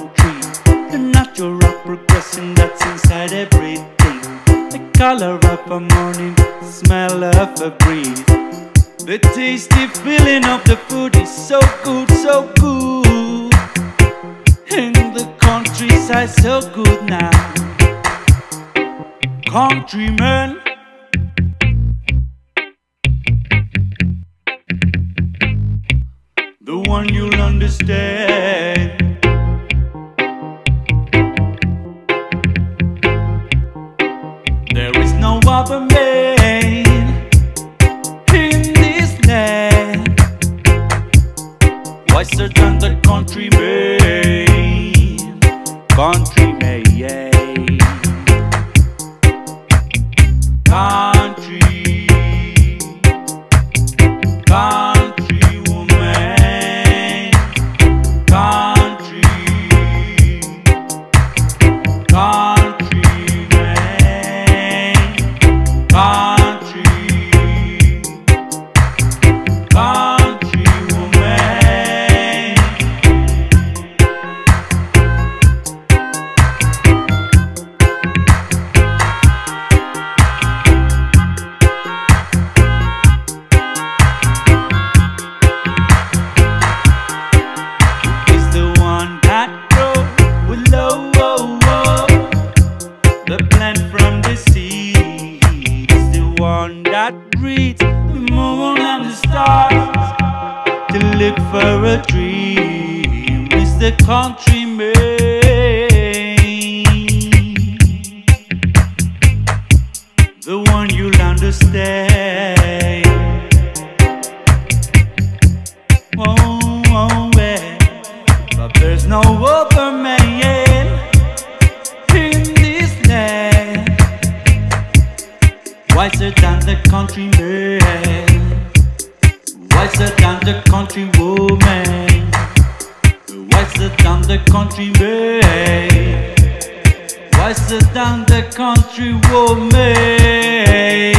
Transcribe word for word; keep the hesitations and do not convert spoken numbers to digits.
country. The natural progression that's inside everything. The color of a morning, the smell of a breeze. The tasty feeling of the food is so good, so good. In the countryside, so good now. Countrymen, the one you'll understand. There is no other man in this land wiser than the countryman. Countryman, yeah. Country, country woman, country, country man, country, country woman. The plant from the seed is the one that breathes the moon and the stars to look for a dream. It's the countryman, the one you'll understand. Oh, oh, yeah. But there's no other man wiser than the countryman, wiser than the country woman, wiser than the countryman, wiser than the country woman.